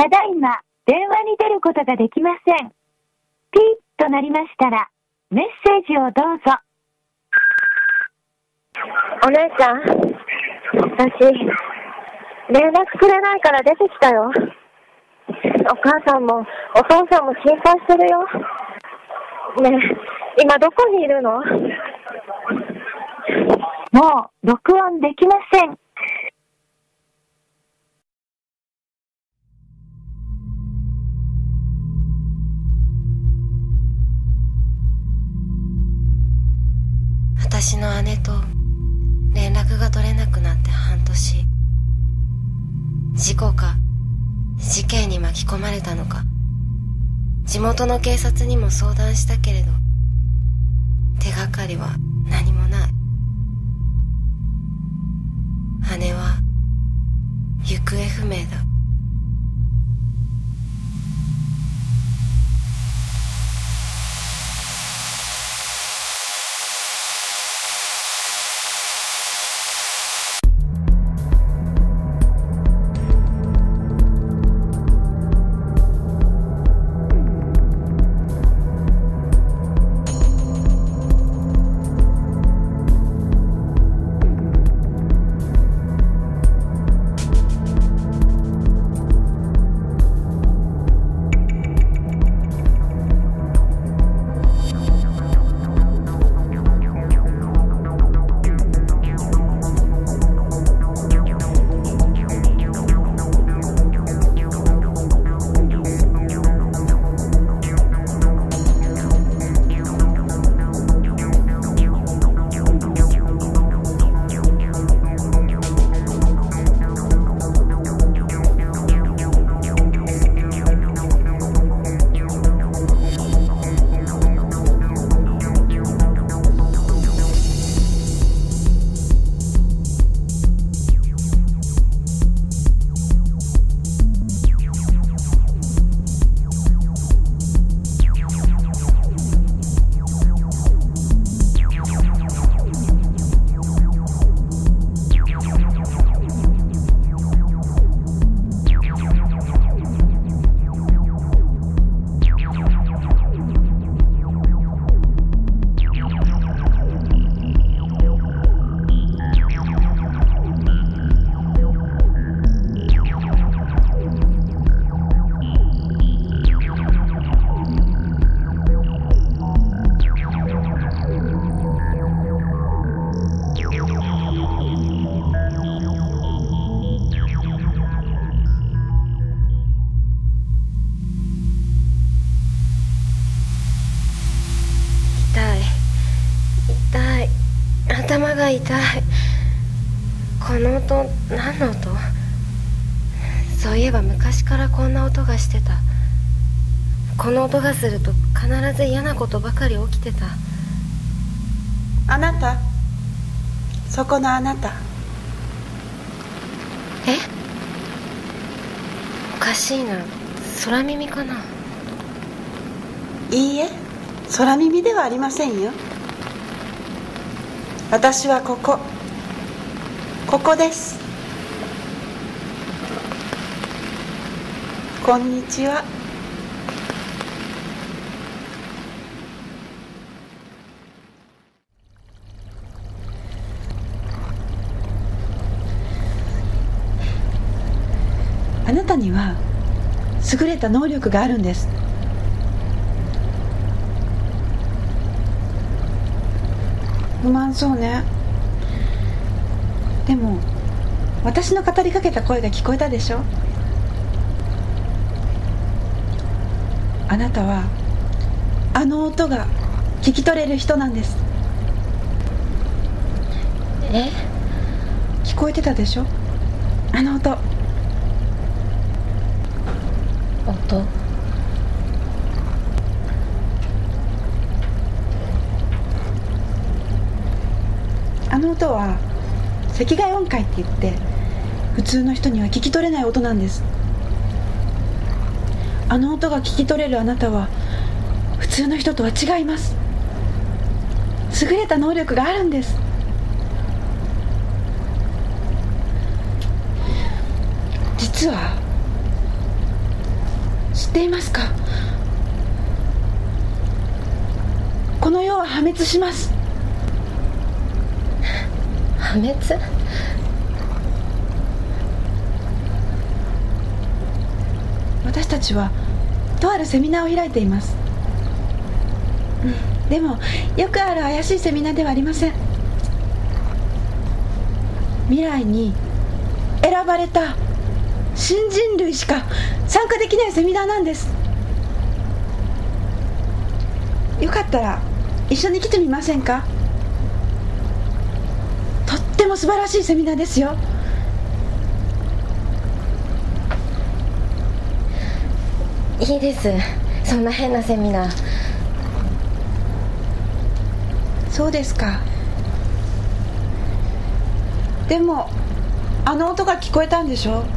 ただいま、電話に出ることができません。ピーッとなりましたら、メッセージをどうぞ。 お姉ちゃん、私、連絡くれないから出てきたよ。お母さんもお父さんも心配してるよ。ねえ、今どこにいるの？ もう録音できません。 私の姉と連絡が取れなくなって半年。事故か事件に巻き込まれたのか、地元の警察にも相談したけれど手がかりは何もない。姉は行方不明だ。頭が痛い。この音、何の音？そういえば昔からこんな音がしてた。この音がすると必ず嫌なことばかり起きてた。 あなた、そこのあなた。 え？おかしいな。空耳かな？ いいえ、空耳ではありませんよ。私はここです。こんにちは。あなたには優れた能力があるんです。不満そうね。でも私の語りかけた声が聞こえたでしょ。あなたはあの音が聞き取れる人なんです。 え？ 聞こえてたでしょ、あの音。あの音は赤外音階って言って、普通の人には聞き取れない音なんです。あの音が聞き取れるあなたは普通の人とは違います。優れた能力があるんです。実はっていますか？この世は破滅します。 破滅？ 私たちはとあるセミナーを開いています。でもよくある怪しいセミナーではありません。未来に選ばれた新人類しか参加できないセミナーなんです。よかったら一緒に来てみませんか？とっても素晴らしいセミナーですよ。 いいです。そんな変なセミナー。 そうですか。でもあの音が聞こえたんでしょ？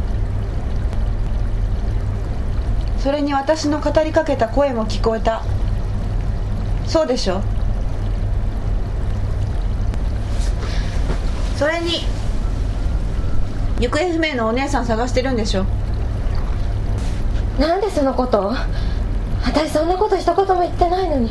それに私の語りかけた声も聞こえた。そうでしょ？それに行方不明のお姉さん探してるんでしょ？ なんでそのこと？私そんなこと一言も言ってないのに。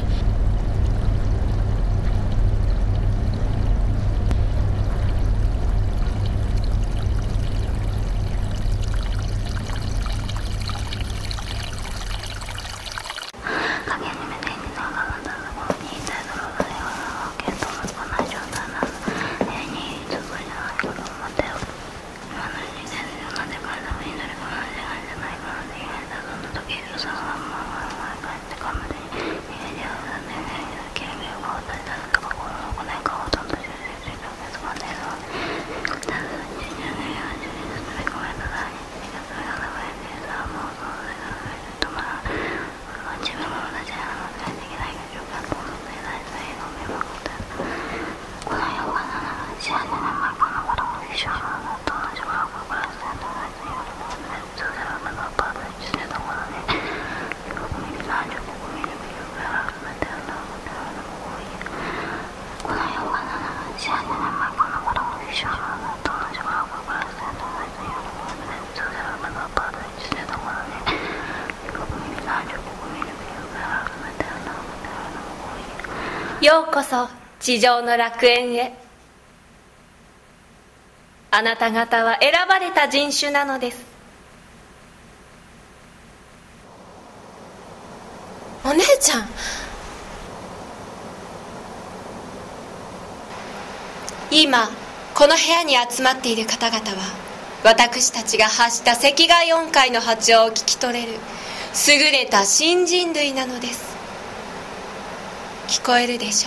ようこそ地上の楽園へ。あなた方は選ばれた人種なのです。 お姉ちゃん。 今この部屋に集まっている方々は、私たちが発した赤外音階の波長を聞き取れる優れた新人類なのです。聞こえるでしょう？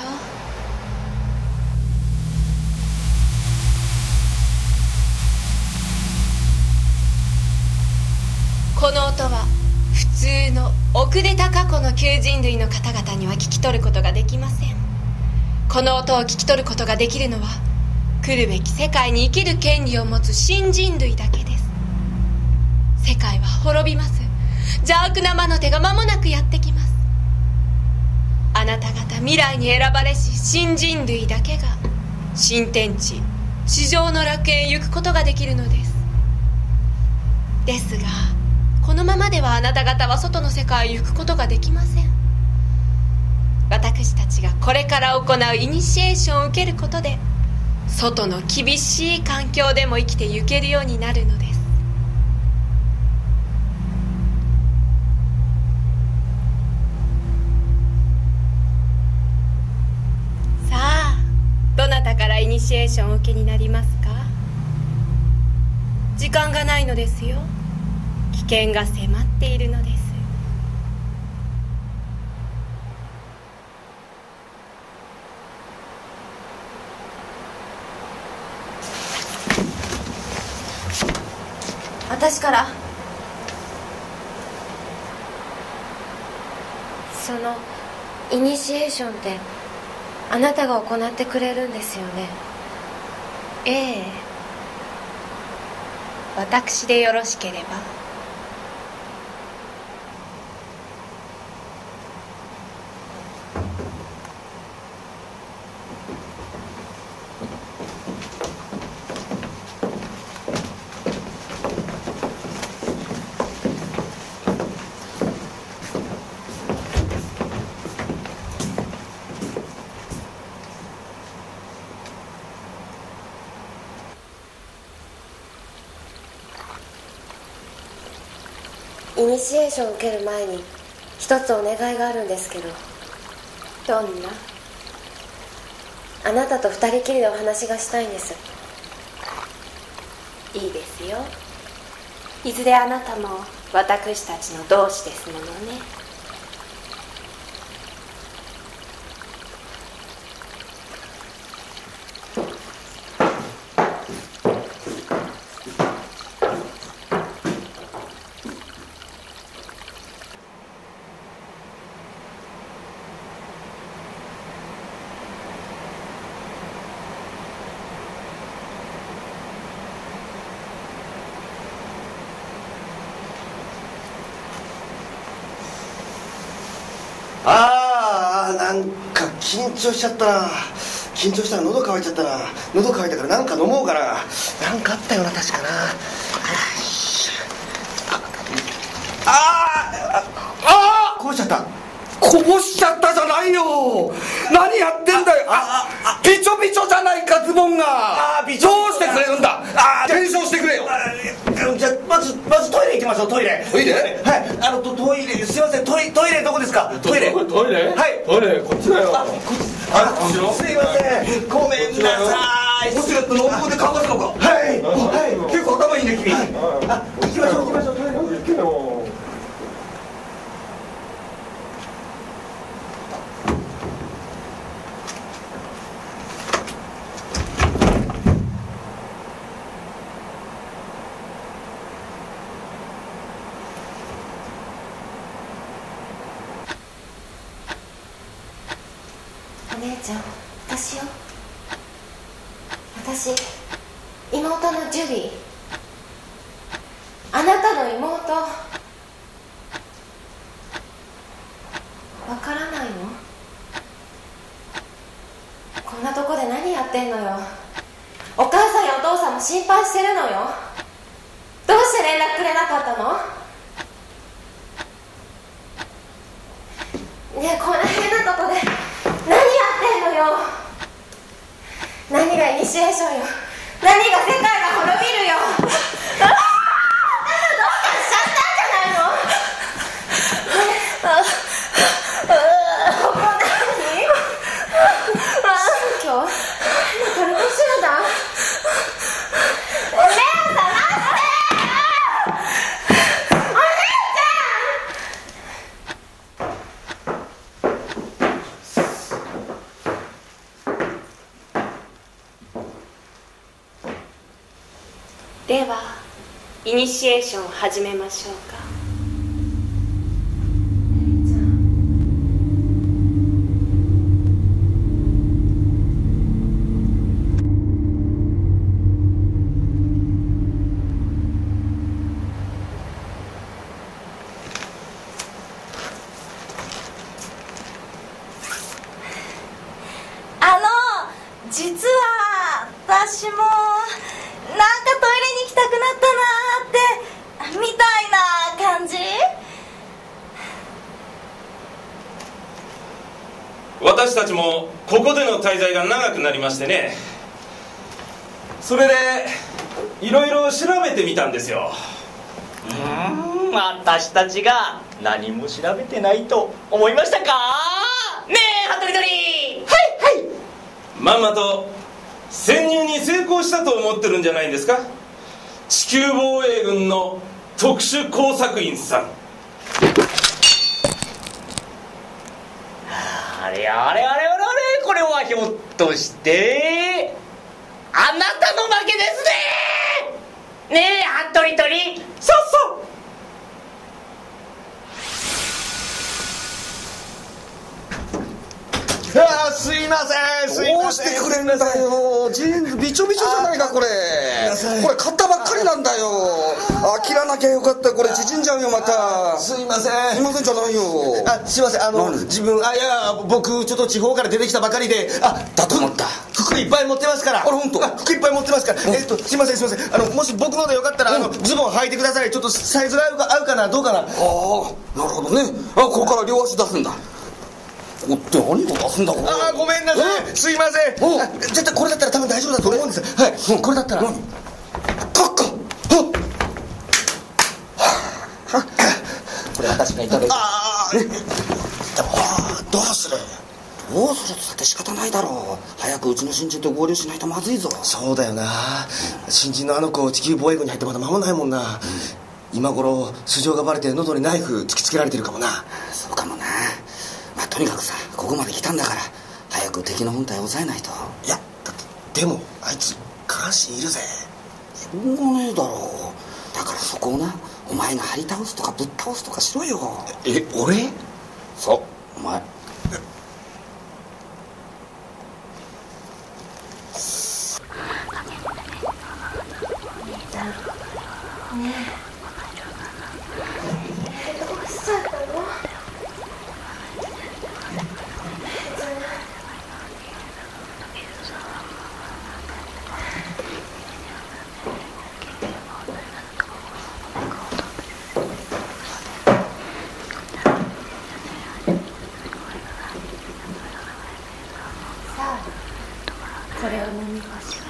この音は普通の遅れた過去の旧人類の方々には聞き取ることができません。この音を聞き取ることができるのは、来るべき世界に生きる権利を持つ新人類だけです。世界は滅びます。邪悪な魔の手が間もなくやってきます。あなた方未来に選ばれし新人類だけが新天地、地上の楽園へ行くことができるのです。ですが、このままではあなた方は外の世界へ行くことができません。私たちがこれから行うイニシエーションを受けることで、外の厳しい環境でも生きてゆけるようになるのです。さあ、どなたからイニシエーションをお受けになりますか？時間がないのですよ。危険が迫っているのです。 私から。そのイニシエーションってあなたが行ってくれるんですよね？ ええ、私でよろしければ。 イニシエーションを受ける前に一つお願いがあるんですけど。 どんな？ あなたと二人きりでお話がしたいんです。 いいですよ。いずれあなたも私たちの同志ですものね。 なんか緊張しちゃったな。緊張したら喉乾いちゃったな。喉乾いたからなんか飲もうかな。なんかあったよな、確かな。こぼしちゃった。こぼしちゃったじゃないよ。何やってんだよ。びちょびちょじゃないか、ズボンが。どうしてくれるんだ。検証してくれよ。じゃあまずトイレ行きましょう。トイレ。トイレ？はい。トイレ、すいません。トイレどこですか？トイレ。トイレ？はい。トイレこっちだよ。すいません。ごめんなさい。こっちだったらここで乾かすのか。はい。結構頭いいね、君。行きましょう。トイレ行けよ。 お姉ちゃん、私よ。私、妹のジュリー。あなたの妹。わからないの？こんなとこで何やってんのよ。お母さんやお父さんも心配してるのよ。どうして連絡くれなかったの？ねえ、こんな変なとこで何やってんのよ。何がイニシエーションよ。何が世界が滅びるよ。どうかしちゃったんじゃないの？ここ何？宗教？これどうするんだ？目を覚まして！お姉ちゃん！ではイニシエーションを始めましょうか。 実は私もなんかトイレに行きたくなったなーってみたいな感じ。 私たちもここでの滞在が長くなりましてね、それでいろいろ調べてみたんですよ。 私たちが何も調べてないと思いましたかねえ、ハトリドリ。はいはい。 まんまと潜入に成功したと思ってるんじゃないんですか。地球防衛軍の特殊工作員さん。 あれこれはひょっとしてあなたの負けですね。ねえ、ハトリドリ。そうそう。 すいません。どうしてくれんだよ。ジーンズびちょびちょじゃないか、これ。これ買ったばっかりなんだよ。切らなきゃよかった。これ縮んじゃうよ、また。すいません。すいませんじゃないよ。すいません。自分、僕ちょっと地方から出てきたばかりで、だと思った。服いっぱい持ってますから。本当。服いっぱい持ってますから。すいません。もし僕のでよかったらズボン履いてください。ちょっとサイズが合うかな、どうかな。なるほどね。ここから両足出すんだ。おって何を出すんだこれ。ごめんなさい。すいません。絶対これだったら多分大丈夫だと思うんです。はい。これだったら。カッカ。 私がいただいて。 でもどうするってって仕方ないだろう。早くうちの新人と合流しないとまずいぞ。 そうだよな。新人のあの子地球防衛軍に入ってまだ間もないもんな。今頃素性がバレて喉にナイフ突きつけられてるかもな。 そうかもな。まあとにかくさ、ここまで来たんだから早く敵の本体を抑えないと。 いやだってでもあいつ下半身いるぜ。 しょうがねえだろう。だからそこをな、お前が張り倒すとかぶっ倒すとかしろよ。 俺？ そうお前。 これを飲みましょ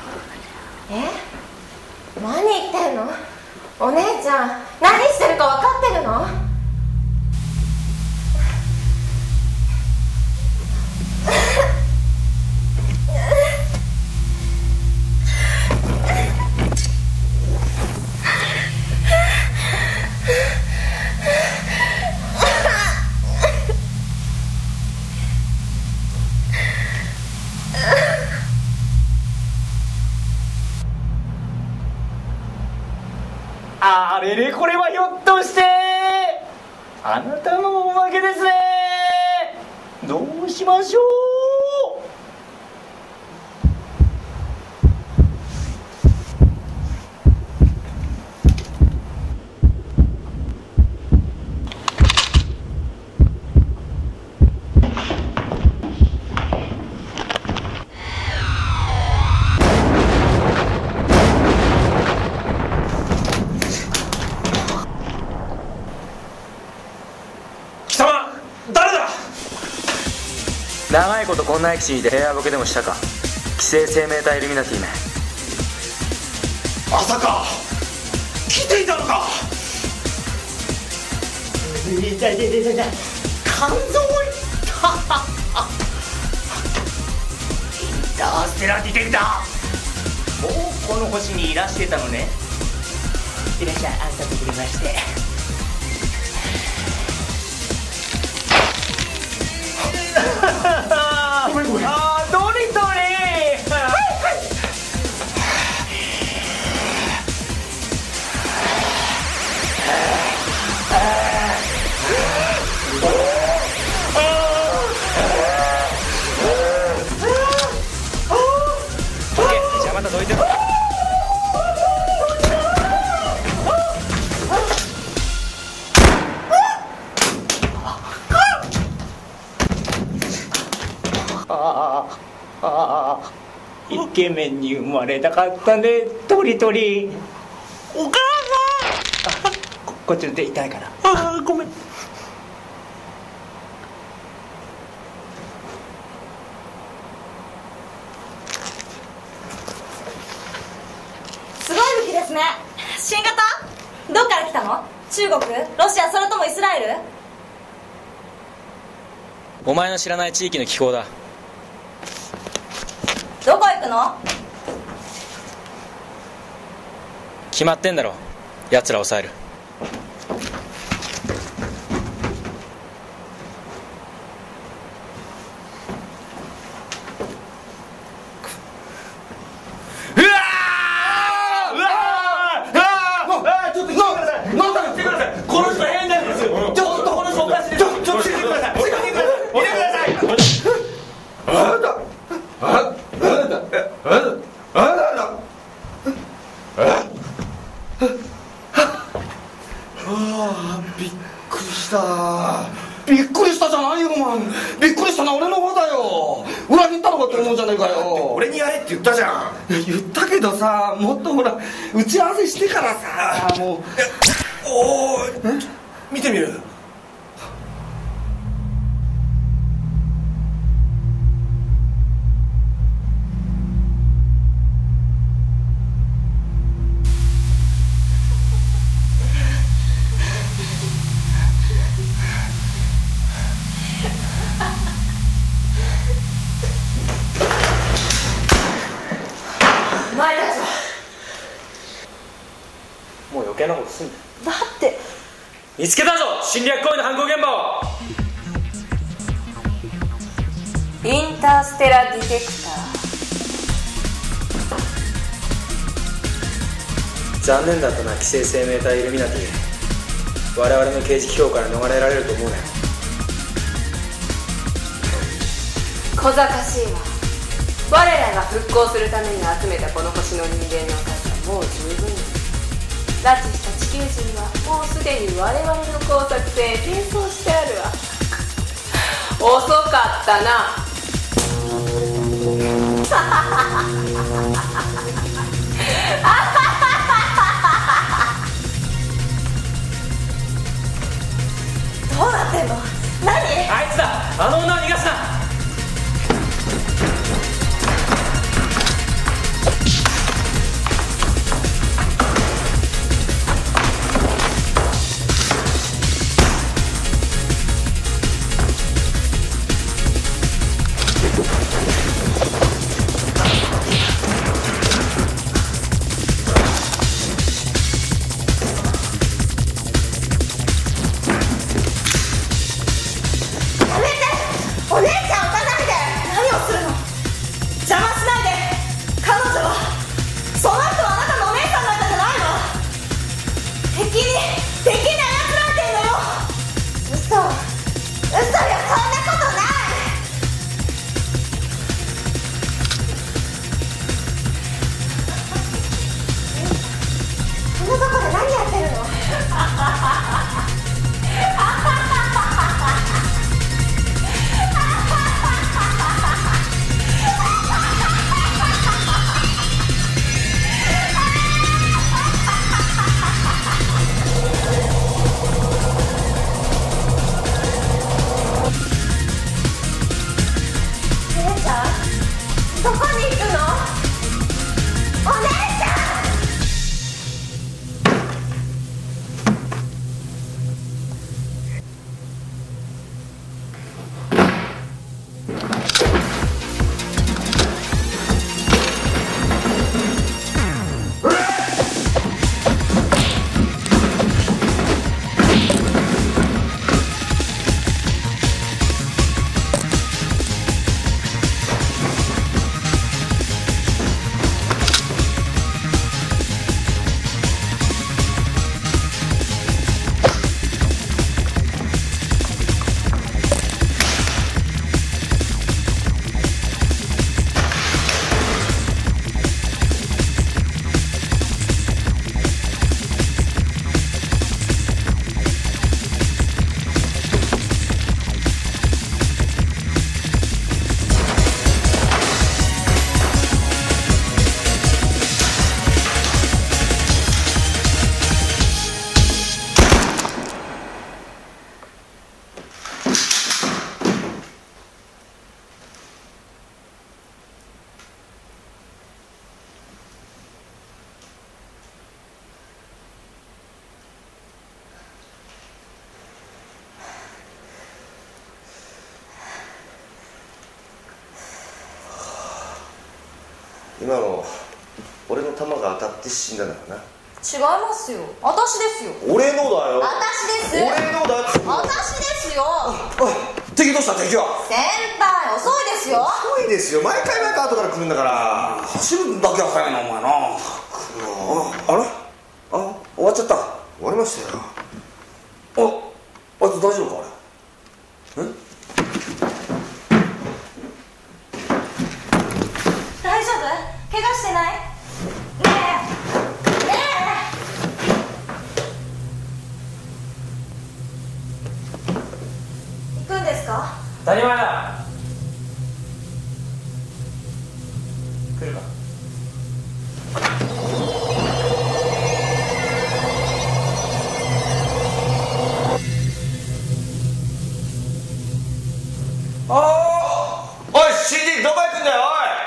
う。何言ってんの？お姉ちゃん、何してるか分かってるの？ あれれ、これはひょっとしてあなたのおまけですね。どうしましょう。 長いことこんな駅地にいて部屋ボケでもしたか。規制生命体イルミナティめ。 まさか来ていたのか。 肝臓インターステラーディテクター、もうこの星にいらしてたのね。いらっしゃい、あんたとくれまして。 ごめんごめん。 どれどれ。 じゃあまたどいてろ。 イケメンに生まれたかったね、トリトリ。 お母さんこっちの手痛いから。 ごめん。 すごい武器ですね。新型？どっから来たの？中国？ロシア？それともイスラエル？ お前の知らない地域の気候だ。 どこ行くの？ 決まってんだろ、奴らを抑える。 びっくりしたじゃないよお前。びっくりしたのは俺の方だよ。裏切ったのかって思うじゃねえかよ。 俺にやれって言ったじゃん。 言ったけどさ、もっとほら打ち合わせしてからさ。もうおーい、見てみる。 すんだ。 だって見つけたぞ、侵略行為の犯行現場を。 インターステラディテクター。 残念だったな、寄生生命体イルミナティ。我々の刑事批評から逃れられると思うなよ。 小賢しいわ。我らが復興するために集めたこの星の人間の数はもう十分に。拉致した地球人はもうすでに我々の工作船へ転送してあるわ。遅かったな。 どうなってんの？何？ あいつだ、あの女を逃がすな。 今の俺の弾が当たって死んだんだからな。 違いますよ、私ですよ。 俺のだよ。 私です。 俺のだっつうの。 私ですよ。 敵どうした？敵は先輩遅いですよ。 遅いですよ、毎回後から来るんだから。 走るだけは早いなお前な。あれ終わっちゃった。 終わりましたよ。 あいつ大丈夫か？あれ大丈夫？怪我してない？ねえ行くんですか？ 当たり前だ。来るか？ おい CD どこ行くんだよ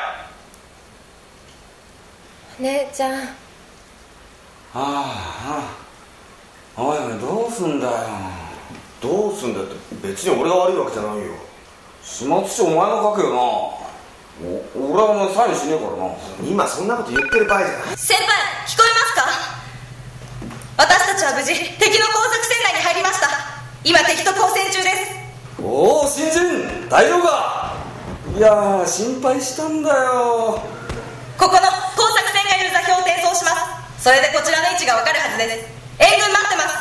おい。 姉ちゃん。 おいどうすんだよ。 どうすんだよって別に俺が悪いわけじゃないよ。 始末書お前が書けよな。俺はお前サインしねえからな。 今そんなこと言ってる場合じゃない。 先輩聞こえますか？私たちはは無事敵の工作船内に入りました。今敵と交戦中です。 おお、新人大丈夫か？いやー、心配したんだよ。 ここの工作船がいる座標を転送します。それでこちらの位置がわかるはずです。援軍待ってます。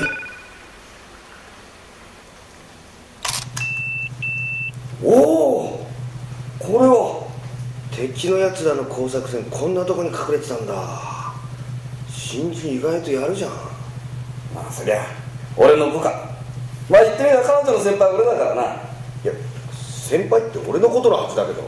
おお、これは敵のやつらの工作船、こんなとこに隠れてたんだ。新人意外とやるじゃん。 まあそりゃ俺の部下。まあ言ってみれば彼女の先輩は俺だからな。 いや、先輩って俺のことのはずだけど。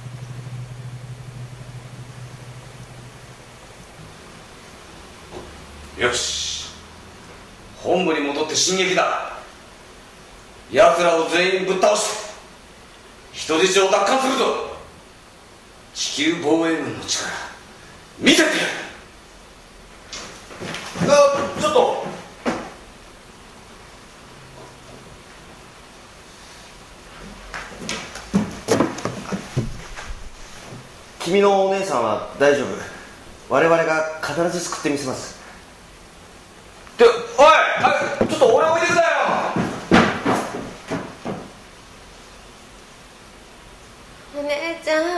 よし、本部に戻って進撃だ。奴らを全員ぶっ倒して人質を奪還するぞ。地球防衛軍の力見せてやる。 ちょっと君のお姉さんは大丈夫。我々が必ず救ってみせます。 って、おい、ちょっと俺置いてくだよ。 お姉ちゃん。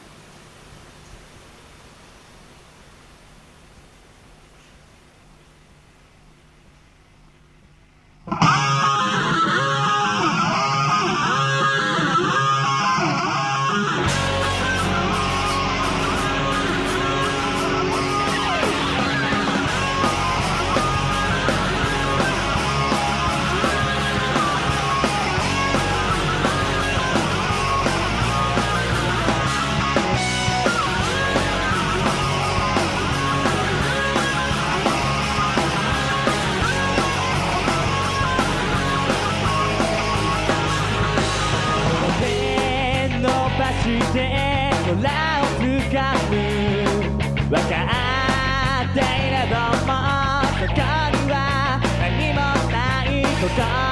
して空をつかむ分かっていれどもそこには何もないこと